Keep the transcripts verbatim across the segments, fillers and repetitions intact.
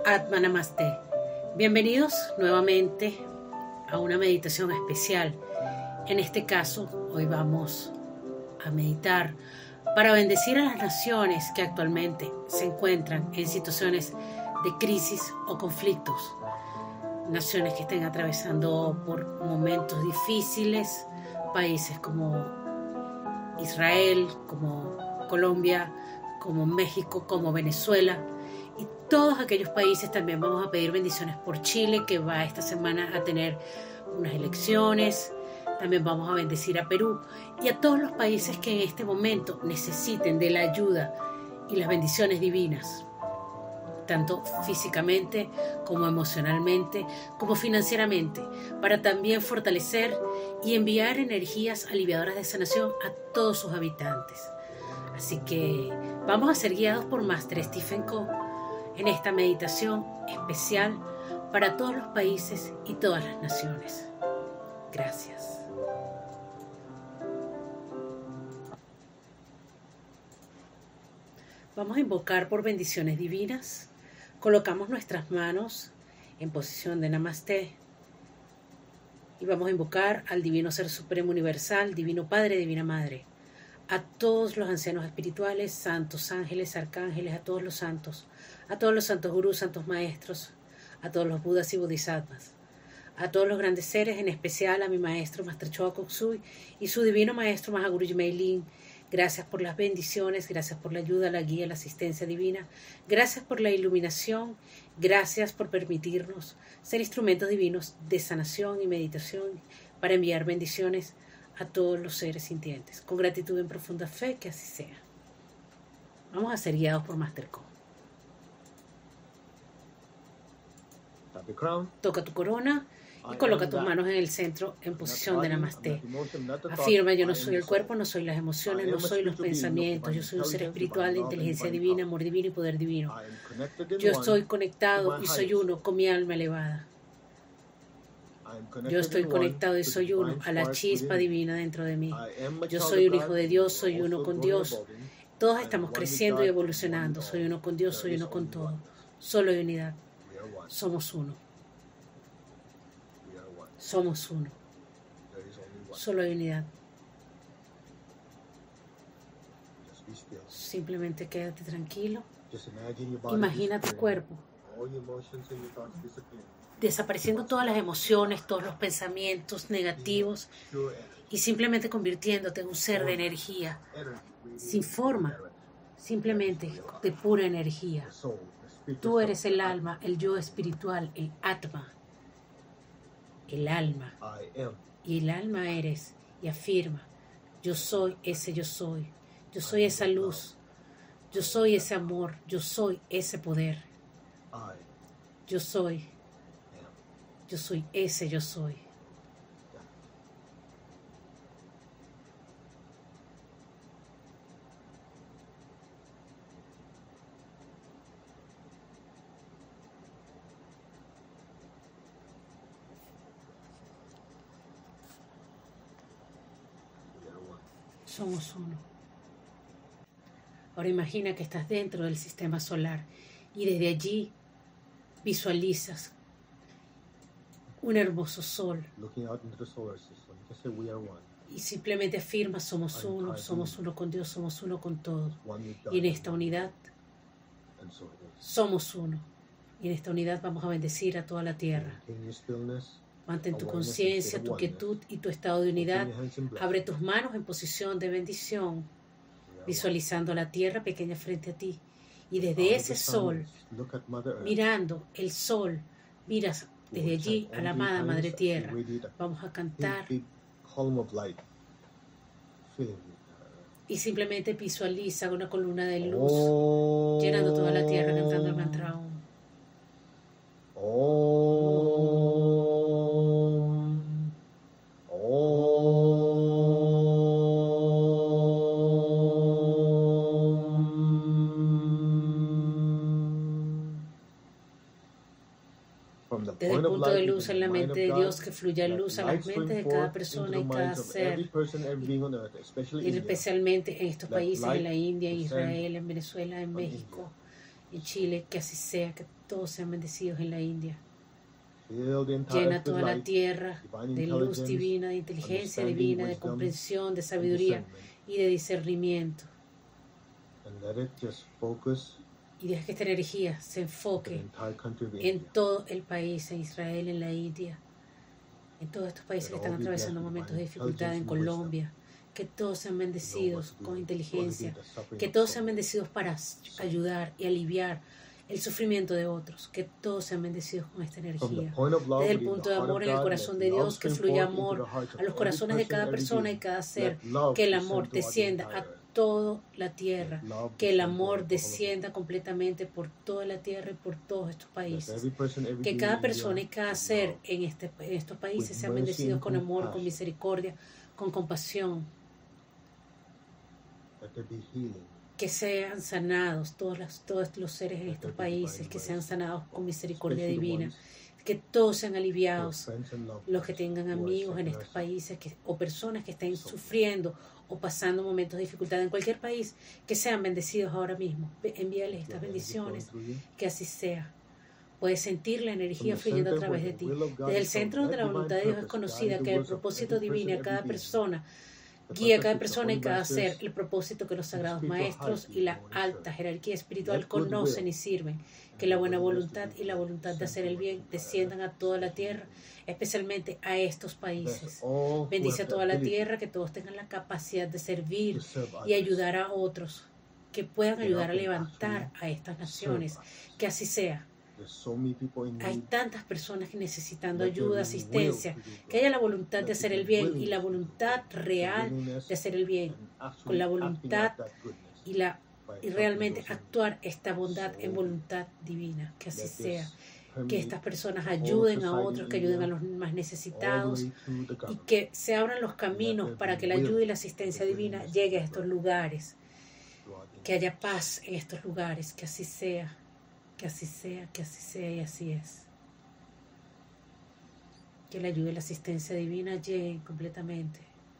Atma Namaste. Bienvenidos nuevamente a una meditación especial. En este caso, hoy vamos a meditar para bendecir a las naciones que actualmente se encuentran en situaciones de crisis o conflictos. Naciones que estén atravesando por momentos difíciles, países como Israel, como Colombia, como México, como Venezuela y todos aquellos países. También vamos a pedir bendiciones por Chile, que va esta semana a tener unas elecciones. También vamos a bendecir a Perú y a todos los países que en este momento necesiten de la ayuda y las bendiciones divinas, tanto físicamente como emocionalmente, como financieramente, para también fortalecer y enviar energías aliviadoras de sanación a todos sus habitantes. Así que vamos a ser guiados por Master Stephen Co en esta meditación especial para todos los países y todas las naciones. Gracias. Vamos a invocar por bendiciones divinas. Colocamos nuestras manos en posición de Namaste y vamos a invocar al Divino Ser Supremo Universal, Divino Padre, Divina Madre, a todos los ancianos espirituales, santos, ángeles, arcángeles, a todos los santos, a todos los santos gurús, santos maestros, a todos los budas y bodhisattvas, a todos los grandes seres, en especial a mi maestro Master Choa Kok Sui y su divino maestro Mahaguru Jimei. Gracias por las bendiciones, gracias por la ayuda, la guía, la asistencia divina, gracias por la iluminación, gracias por permitirnos ser instrumentos divinos de sanación y meditación para enviar bendiciones a todos los seres sintientes. Con gratitud en profunda fe, que así sea. Vamos a ser guiados por Master Co. Toca tu corona y coloca tus manos en el centro en posición de Namaste. Afirma: yo no soy el cuerpo, no soy las emociones, no soy los pensamientos. Yo soy un ser espiritual de inteligencia divina, amor divino y poder divino. Yo estoy conectado y soy uno con mi alma elevada. Yo estoy conectado y soy uno a la chispa divina dentro de mí. Yo soy un hijo de Dios, soy uno con Dios. Todos estamos creciendo y evolucionando. Soy uno con Dios, soy uno con todo. Solo hay unidad. Somos uno. Somos uno. Solo hay unidad. Simplemente quédate tranquilo. Imagina tu cuerpo desapareciendo todas las emociones, todos los pensamientos negativos y simplemente convirtiéndote en un ser de energía, sin forma, simplemente de pura energía. Tú eres el alma, el yo espiritual, el Atma, el alma. Y el alma eres, y afirma: yo soy ese yo soy, yo soy esa luz, yo soy ese amor, yo soy ese poder, yo soy, yo soy ese yo soy. Somos uno. Ahora imagina que estás dentro del sistema solar y desde allí visualizas un hermoso sol. Y simplemente afirmas: somos uno, somos uno con Dios, somos uno con todo. Y en esta unidad somos uno. Y en esta unidad vamos a bendecir a toda la tierra. Mantén tu conciencia, tu quietud y tu estado de unidad. Abre tus manos en posición de bendición, visualizando la tierra pequeña frente a ti. Y desde ese sol, mirando el sol, miras desde allí a la amada Madre Tierra. Vamos a cantar y simplemente visualiza una columna de luz llenando toda la tierra, cantando el mantra Om. Desde el punto de luz en la mente de Dios, que fluya luz a las mentes de cada persona y cada ser, y especialmente en estos países, en la India, en Israel, en Venezuela, en México, en Chile, que así sea, que todos sean bendecidos en la India. Llena Llena toda la tierra de luz divina, de inteligencia divina, de comprensión, de sabiduría y de discernimiento. Y deja que esta energía se enfoque en todo el país, en Israel, en la India, en todos estos países que están atravesando momentos de dificultad, en Colombia. Que todos sean bendecidos con inteligencia, que todos sean bendecidos para ayudar y aliviar el sufrimiento de otros, que todos sean bendecidos con esta energía. Desde el punto de amor en el corazón de Dios, que fluya amor a los corazones de cada persona y cada ser, que el amor descienda a toda la tierra, que el amor descienda completamente por toda la tierra y por todos estos países, que cada persona y cada ser en, este, en estos países sean bendecidos con amor, con misericordia, con compasión, que sean sanados todos los, todos los seres en estos países, que sean sanados con misericordia divina, que todos sean aliviados, los que tengan amigos en estos países que, o personas que estén sufriendo o pasando momentos de dificultad en cualquier país, que sean bendecidos ahora mismo. Envíales estas bendiciones, que así sea. Puedes sentir la energía fluyendo a través de ti. Desde el centro donde la voluntad de Dios es conocida, que el propósito divino a cada persona guía a cada persona y cada ser, el propósito que los sagrados maestros y la alta jerarquía espiritual conocen y sirven, que la buena voluntad y la voluntad de hacer el bien desciendan a toda la tierra, especialmente a estos países. Bendice a toda la tierra, que todos tengan la capacidad de servir y ayudar a otros, que puedan ayudar a levantar a estas naciones, que así sea. Hay tantas personas que necesitando ayuda, asistencia, que haya la voluntad de hacer el bien y la voluntad real de hacer el bien, con la voluntad y, la, y realmente actuar esta bondad en voluntad divina, que así sea. Que estas personas ayuden a otros, que ayuden a los más necesitados y que se abran los caminos para que la ayuda y la asistencia divina llegue a estos lugares, que haya paz en estos lugares, que así sea. Que así sea, que así sea y así es. Que la ayuda y la asistencia divina lleguen completamente.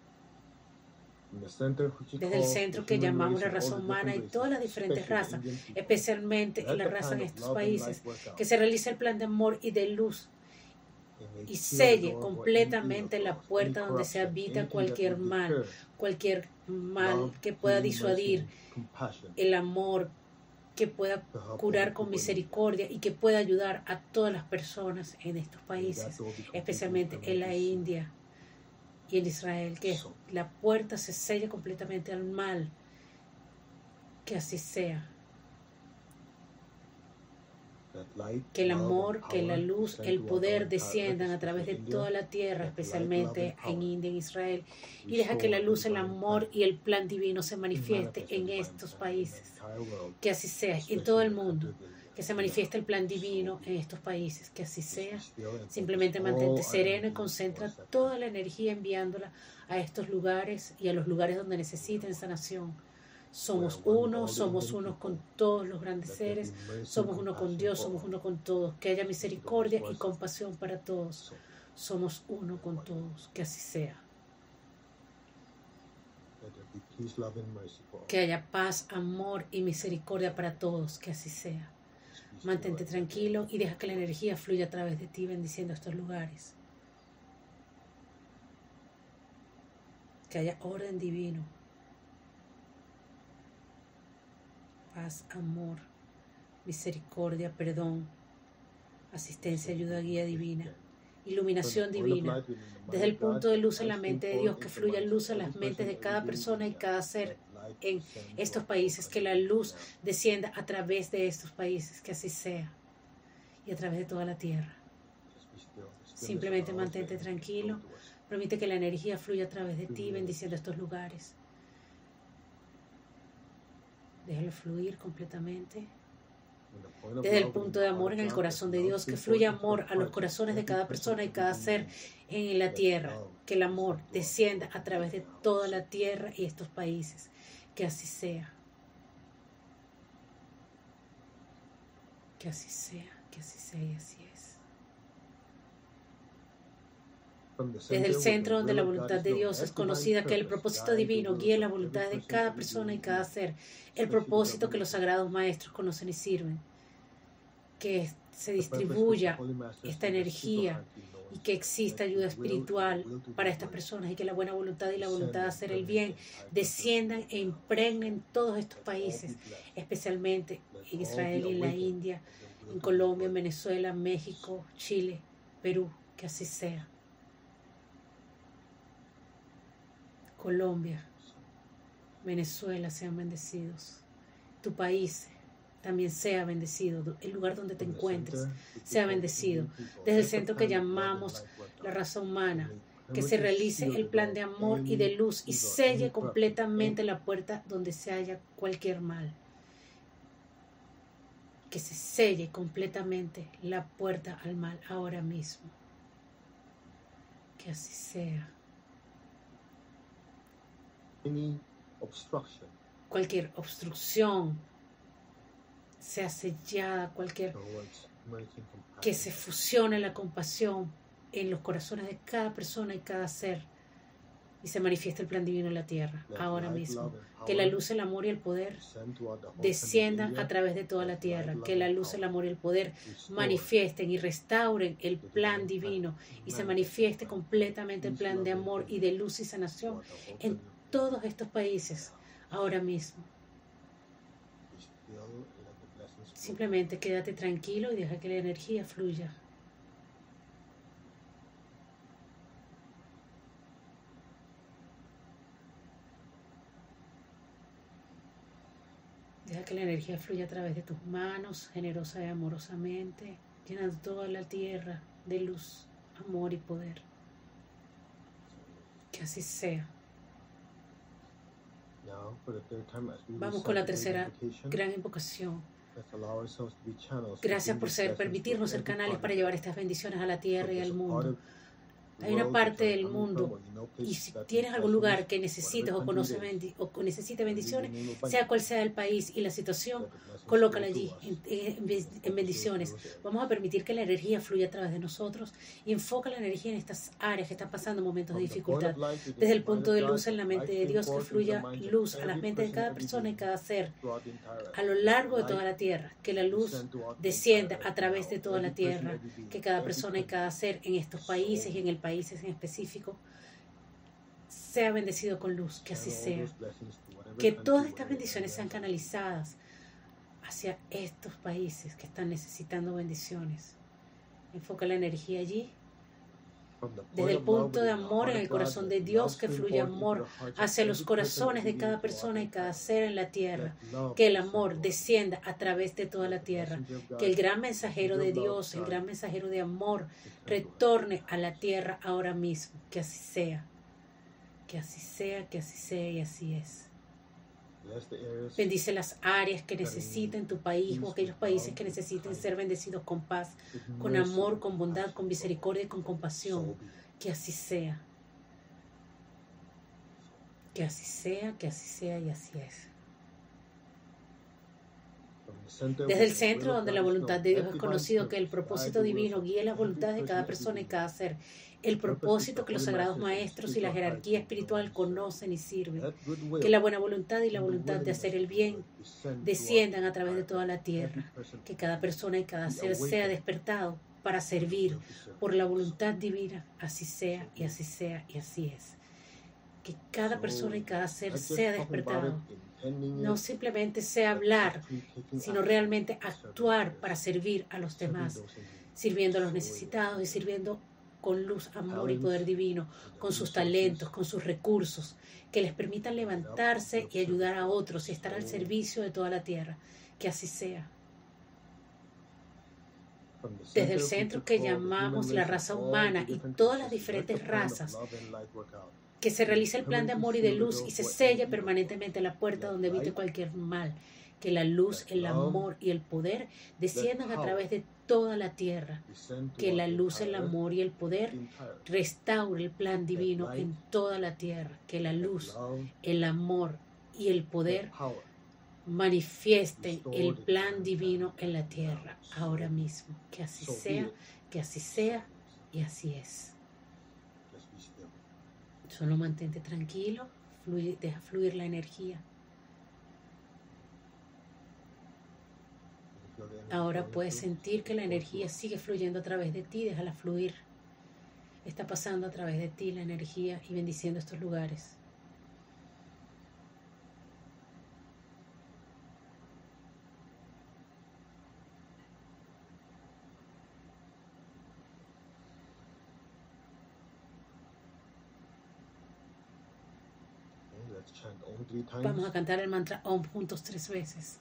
Desde el centro que llamamos la raza humana y todas las diferentes razas, especialmente la raza en estos países, que se realice el plan de amor y de luz y selle completamente la puerta donde se habita cualquier mal, cualquier mal que pueda disuadir el amor, que pueda curar con misericordia y que pueda ayudar a todas las personas en estos países, especialmente en la India y en Israel, que la puerta se selle completamente al mal, que así sea. Que el amor, que la luz, el poder desciendan a través de toda la tierra, especialmente en India y en Israel, y deja que la luz, el amor y el plan divino se manifieste en estos países. Que así sea, en todo el mundo, que se manifieste el plan divino en estos países, que así sea. Simplemente mantente sereno y concentra toda la energía enviándola a estos lugares y a los lugares donde necesiten sanación. Somos uno, somos uno con todos los grandes seres, somos uno con Dios, somos uno con todos. Que haya misericordia y compasión para todos. Somos uno con todos, que así sea. Que haya paz, amor y misericordia para todos, que así sea. Mantente tranquilo y deja que la energía fluya a través de ti, bendiciendo estos lugares. Que haya orden divino. Paz, amor, misericordia, perdón, asistencia, ayuda, guía divina, iluminación divina, desde el punto de luz en la mente de Dios, que fluya luz a las mentes de cada persona y cada ser en estos países, que la luz descienda a través de estos países, que así sea, y a través de toda la tierra. Simplemente mantente tranquilo, permite que la energía fluya a través de ti, bendiciendo estos lugares. Déjalo fluir completamente. Desde el punto de amor en el corazón de Dios, que fluya amor a los corazones de cada persona y cada ser en la tierra. Que el amor descienda a través de toda la tierra y estos países. Que así sea. Que así sea, que así sea y así es. Desde el centro donde la voluntad de Dios es conocida, que el propósito divino guíe la voluntad de cada persona y cada ser, el propósito que los sagrados maestros conocen y sirven, que se distribuya esta energía y que exista ayuda espiritual para estas personas y que la buena voluntad y la voluntad de hacer el bien desciendan e impregnen todos estos países, especialmente en Israel y en la India, en Colombia, en Venezuela, México, Chile, Perú, que así sea. Colombia, Venezuela sean bendecidos. Tu país también sea bendecido. El lugar donde te encuentres sea bendecido. Desde el centro que llamamos la raza humana, que se realice el plan de amor y de luz y selle completamente la puerta donde se haya cualquier mal. Que se selle completamente la puerta al mal ahora mismo. Que así sea. Cualquier obstrucción sea sellada, cualquier que se fusione la compasión en los corazones de cada persona y cada ser y se manifieste el plan divino en la tierra ahora mismo. Que la luz, el amor y el poder desciendan a través de toda la tierra. Que la luz, el amor y el poder manifiesten y restauren el plan divino y se manifieste completamente el plan de amor y de luz y sanación en todos estos países ahora mismo. Simplemente quédate tranquilo y deja que la energía fluya. Deja que la energía fluya a través de tus manos, generosa y amorosamente, llenando toda la tierra de luz, amor y poder. Que así sea. Vamos con la tercera gran invocación. Gracias por ser, permitirnos ser canales para llevar estas bendiciones a la tierra y al mundo. Hay una parte del mundo, y si tienes algún lugar que necesites o, conoces bendi o necesite bendiciones, sea cual sea el país y la situación, colócala allí en, en, en bendiciones. Vamos a permitir que la energía fluya a través de nosotros y enfoca la energía en estas áreas que están pasando momentos de dificultad. Desde el punto de luz en la mente de Dios, que fluya luz a las mentes de cada persona y cada ser a lo largo de toda la tierra. Que la luz descienda a través de toda la tierra. Que cada persona y cada ser en estos países y en el países en específico sea bendecido con luz, que así sea. Que todas estas bendiciones sean canalizadas hacia estos países que están necesitando bendiciones. Enfoca la energía allí. Desde el punto de amor en el corazón de Dios, que fluya amor hacia los corazones de cada persona y cada ser en la tierra. Que el amor descienda a través de toda la tierra. Que el gran mensajero de Dios, el gran mensajero de amor, retorne a la tierra ahora mismo. Que así sea. Que así sea, que así sea y así es. Bendice las áreas que necesiten tu país o aquellos países que necesiten ser bendecidos con paz, con amor, con bondad, con misericordia y con compasión. Que así sea. Que así sea, que así sea y así es. Desde el centro donde la voluntad de Dios es conocido, que el propósito divino guíe las voluntades de cada persona y cada ser, el propósito que los sagrados maestros y la jerarquía espiritual conocen y sirven, que la buena voluntad y la voluntad de hacer el bien desciendan a través de toda la tierra, que cada persona y cada ser sea despertado para servir por la voluntad divina, así sea y así sea y así es. Que cada persona y cada ser sea despertado. No simplemente sea hablar, sino realmente actuar para servir a los demás, sirviendo a los necesitados y sirviendo con luz, amor y poder divino, con sus talentos, con sus recursos, que les permitan levantarse y ayudar a otros y estar al servicio de toda la tierra. Que así sea. Desde el centro que llamamos la raza humana y todas las diferentes razas, que se realice el plan de amor y de luz y se selle permanentemente la puerta donde evite cualquier mal. Que la luz, el amor y el poder desciendan a través de toda la tierra. Que la luz, el amor y el poder restaure el plan divino en toda la tierra. Que la luz, el amor y el poder manifiesten el plan divino en la tierra ahora mismo. Que así sea, que así sea y así es. Solo mantente tranquilo, fluye, deja fluir la energía. Ahora puedes sentir que la energía sigue fluyendo a través de ti, déjala fluir. Está pasando a través de ti la energía y bendiciendo estos lugares. Vamos a cantar el mantra Om juntos tres veces.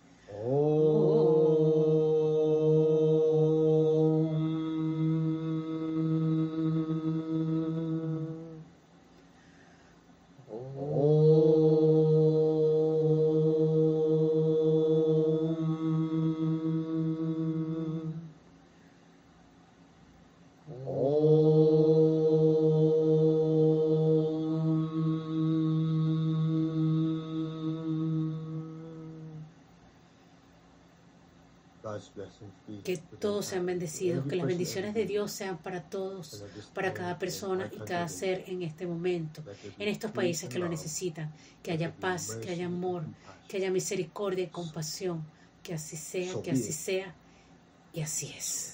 Que todos sean bendecidos, que las bendiciones de Dios sean para todos, para cada persona y cada ser en este momento, en estos países que lo necesitan. Que haya paz, que haya amor, que haya misericordia y compasión. Que así sea, que así sea y así es.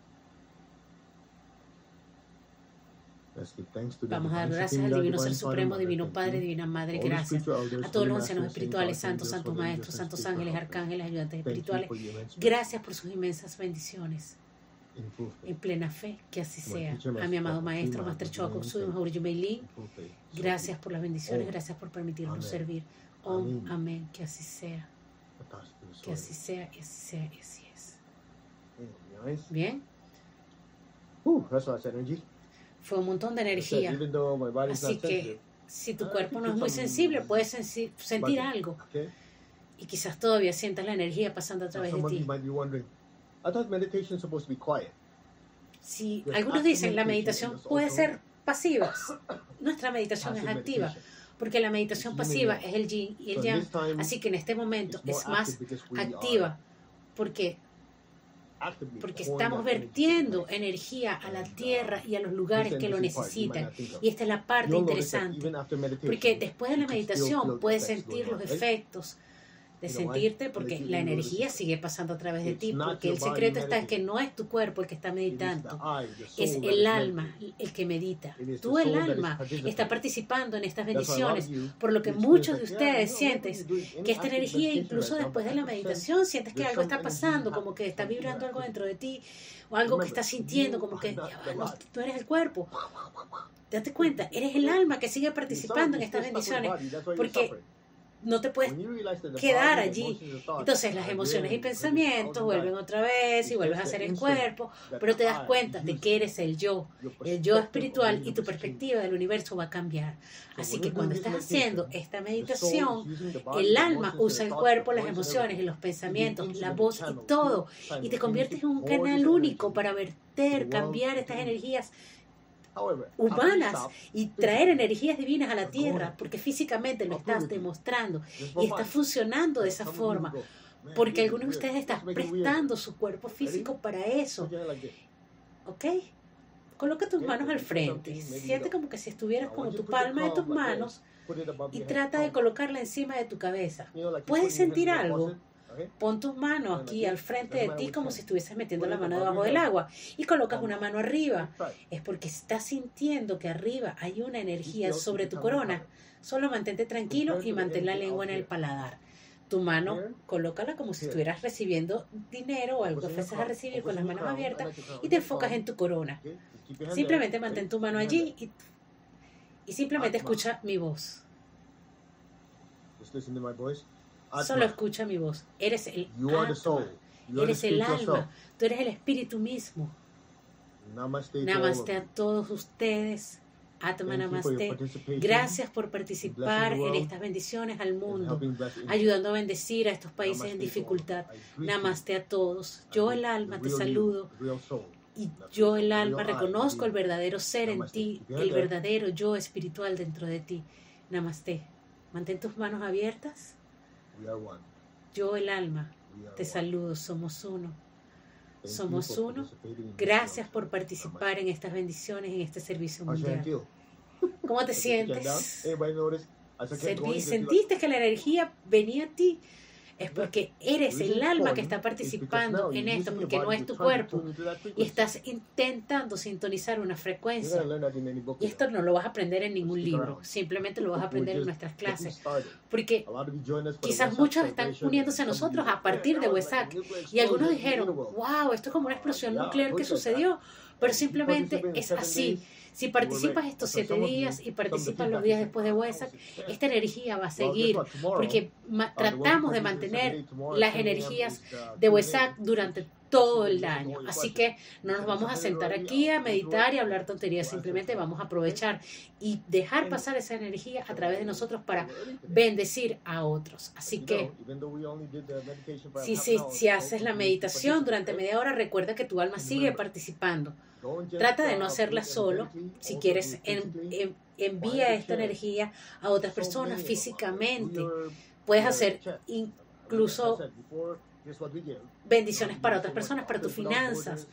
Vamos a dar gracias al Divino Ser Supremo, Divino Padre, Divina Madre, gracias a todos los ancianos espirituales, santos, santos maestros, santos ángeles, arcángeles, ayudantes espirituales. Gracias por sus inmensas bendiciones. En plena fe, que así sea. A mi amado Maestro, Master Choa Kok Sui, Mahauryu Meilin, gracias por las bendiciones, gracias por permitirnos servir. Om, amén, que así sea. Que así sea, y así sea, y así es. Bien. Uh, that's a lot of energy. Fue un montón de energía. Así que si tu cuerpo no es muy sensible, puedes sensi sentir algo. Y quizás todavía sientas la energía pasando a través de ti. Si algunos dicen la meditación puede ser pasiva, nuestra meditación es activa. Porque la meditación pasiva es el yin y el yang. Así que en este momento es más activa. Porque Porque estamos vertiendo energía a la tierra y a los lugares que lo necesitan. Y esta es la parte interesante. Porque después de la meditación puedes sentir los efectos de sentirte, porque la energía sigue pasando a través de ti. Porque el secreto está en que no es tu cuerpo el que está meditando, es el alma el que medita. Tú, el alma, está participando en estas bendiciones, por lo que muchos de ustedes sienten que esta energía, incluso después de la meditación, sientes que algo está pasando, como que está vibrando algo dentro de ti, o algo que estás sintiendo, como que no, tú eres el cuerpo. Date cuenta, eres el alma que sigue participando en estas bendiciones, porque no te puedes quedar allí. Entonces las emociones y pensamientos vuelven otra vez y vuelves a ser el cuerpo, pero te das cuenta de que eres el yo, el yo espiritual, y tu perspectiva del universo va a cambiar. Así que cuando estás haciendo esta meditación, el alma usa el cuerpo, las emociones y los pensamientos, la voz y todo, y te conviertes en un canal único para verter, cambiar estas energías humanas y traer energías divinas a la tierra, porque físicamente lo estás demostrando y está funcionando de esa forma, porque algunos de ustedes están prestando su cuerpo físico para eso. ¿Ok? Coloca tus manos al frente, siente como que si estuvieras como tu palma de tus manos y trata de colocarla encima de tu cabeza. ¿Puedes sentir algo? Pon tus manos aquí al frente de ti como si estuvieses metiendo la mano debajo del agua y colocas una mano arriba. Es porque estás sintiendo que arriba hay una energía sobre tu corona. Solo mantente tranquilo y mantén la lengua en el paladar. Tu mano, colócala como si estuvieras recibiendo dinero o algo que fueses a recibir con las manos abiertas y te enfocas en tu corona. Simplemente mantén tu mano allí y, y simplemente escucha mi voz. Solo escucha mi voz. Eres el alma. Eres el alma. Tú eres el espíritu mismo. Namaste a todos ustedes. Atma Namaste. Gracias por participar en estas bendiciones al mundo, ayudando a bendecir a estos países en dificultad. Namaste a todos. Yo, el alma, te saludo. Y yo, el alma, reconozco el verdadero ser en ti, el verdadero yo espiritual dentro de ti. Namaste. Mantén tus manos abiertas. Yo, el alma, te saludo. Somos uno. Somos uno. Gracias por participar en estas bendiciones, en este servicio mundial. ¿Cómo te As I put the chin down, sientes? anybody notice? As I kept going, Serví- you can see like, ¿Sentiste que la energía venía a ti? Es porque eres the reason el it's alma que important está is because participando now en you're esto, using your porque no body es to tu try to cuerpo tune into that y frequency. estás intentando sintonizar una You're frecuencia. gonna learn that in any book. Y you esto know. no lo vas a aprender en ningún Stick libro, around. simplemente lo vas a We're aprender en just nuestras getting clases. started. Porque A lot of you join us for the quizás WhatsApp muchos están celebration, uniéndose a and some of you nosotros say, a partir "Man, de that was like a WhatsApp. nuclear Y algunos explosion in the dijeron, universe." wow, esto es como una explosión Yeah, I nuclear told que you that. sucedió. Pero And if you simplemente participate in es seven así. days, Si you were participas ready. estos So siete some of you, días y some of the participas los feedback días is después like, de "Ah, that WhatsApp, was intense." esta energía va a Well, guess seguir. what? Tomorrow, Porque ma- uh, the one who tratamos de participates in seven mantener days, tomorrow las at ten a m energías is the de Q and A. WhatsApp durante todo el año. Así que no nos vamos a sentar aquí a meditar y a hablar tonterías. Simplemente vamos a aprovechar y dejar pasar esa energía a través de nosotros para bendecir a otros. Así que si, si, si haces la meditación durante media hora, recuerda que tu alma sigue participando. Trata de no hacerla solo. Si quieres, en, en, envía esta energía a otras personas físicamente. Puedes hacer incluso bendiciones para otras personas, para tus finanzas.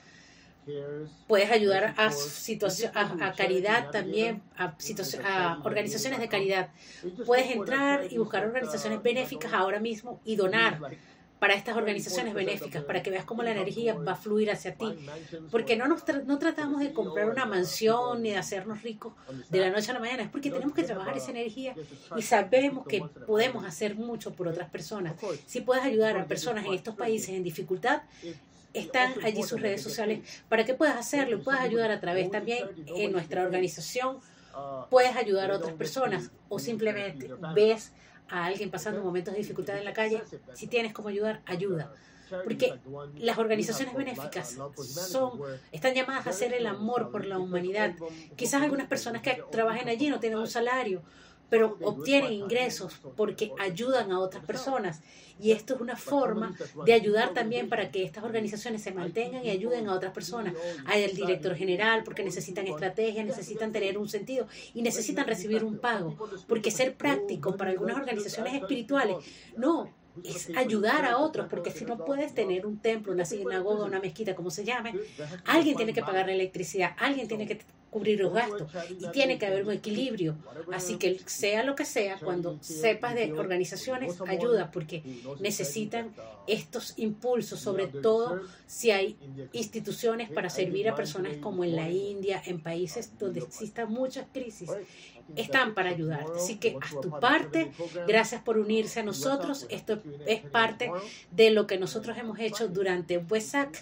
Puedes ayudar a, situación, a, a caridad también, a, a organizaciones de caridad. Puedes entrar y buscar organizaciones benéficas ahora mismo y donar para estas organizaciones benéficas, para que veas cómo la energía va a fluir hacia ti. Porque no, nos tra no tratamos de comprar una mansión ni de hacernos ricos de la noche a la mañana, es porque tenemos que trabajar esa energía y sabemos que podemos hacer mucho por otras personas. Si puedes ayudar a personas en estos países en dificultad, están allí sus redes sociales para que puedas hacerlo, puedas ayudar a través también en nuestra organización, puedes ayudar a otras personas o simplemente ves a alguien pasando momentos de dificultad en la calle, si tienes cómo ayudar, ayuda. Porque las organizaciones benéficas son, están llamadas a hacer el amor por la humanidad. Quizás algunas personas que trabajen allí no tienen un salario, pero obtienen ingresos porque ayudan a otras personas. Y esto es una forma de ayudar también para que estas organizaciones se mantengan y ayuden a otras personas. Hay el director general porque necesitan estrategia, necesitan tener un sentido y necesitan recibir un pago. Porque ser práctico para algunas organizaciones espirituales, no, es ayudar a otros, porque si no puedes tener un templo, una sinagoga, una mezquita, como se llame, alguien tiene que pagar la electricidad, alguien tiene que cubrir los gastos y tiene que haber un equilibrio. Así que sea lo que sea, cuando sepas de organizaciones, ayuda, porque necesitan estos impulsos, sobre todo si hay instituciones para servir a personas como en la India, en países donde existan muchas crisis, están para ayudarte. Así que haz tu parte. Gracias por unirse a nosotros. Esto es parte de lo que nosotros hemos hecho durante WESAC.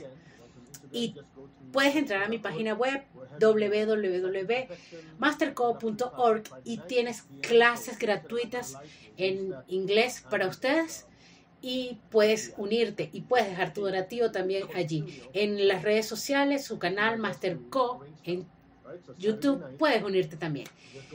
Y puedes entrar a mi página web w w w punto masterco punto org y tienes clases gratuitas en inglés para ustedes. Y puedes unirte y puedes dejar tu donativo también allí. En las redes sociales, su canal Masterco en YouTube, puedes unirte también.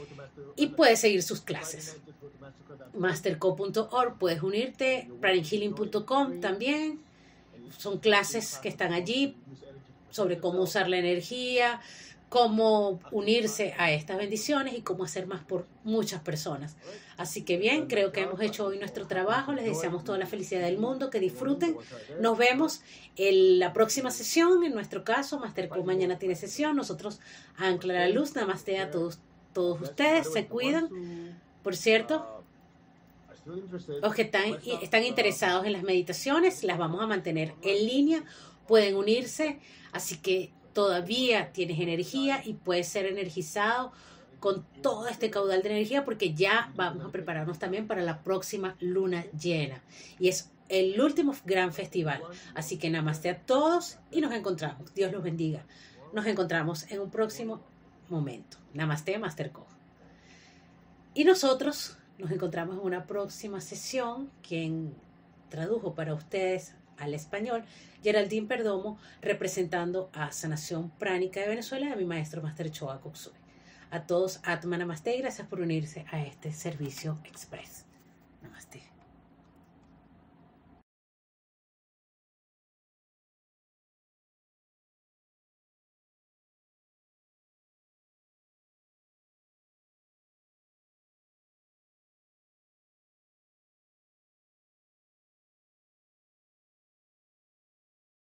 Y puedes seguir sus clases. masterco punto org, puedes unirte. pranic healing punto com también. Son clases que están allí sobre cómo usar la energía, cómo unirse a estas bendiciones y cómo hacer más por muchas personas. Así que bien, creo que hemos hecho hoy nuestro trabajo. Les deseamos toda la felicidad del mundo, que disfruten. Nos vemos en la próxima sesión. En nuestro caso, Masterco mañana tiene sesión. Nosotros a Ancla la Luz. Namaste a todos, todos ustedes. Se cuidan. Por cierto, los que están, están interesados en las meditaciones, las vamos a mantener en línea. Pueden unirse. Así que todavía tienes energía y puedes ser energizado con todo este caudal de energía, porque ya vamos a prepararnos también para la próxima luna llena. Y es el último gran festival. Así que namaste a todos y nos encontramos. Dios los bendiga. Nos encontramos en un próximo momento. Namaste, Masterco. Y nosotros nos encontramos en una próxima sesión. Quien tradujo para ustedes al español, Geraldine Perdomo, representando a Sanación Pránica de Venezuela, de mi maestro Master Choa Koksui. A todos, Atma Namaste, y gracias por unirse a este servicio express. Namaste.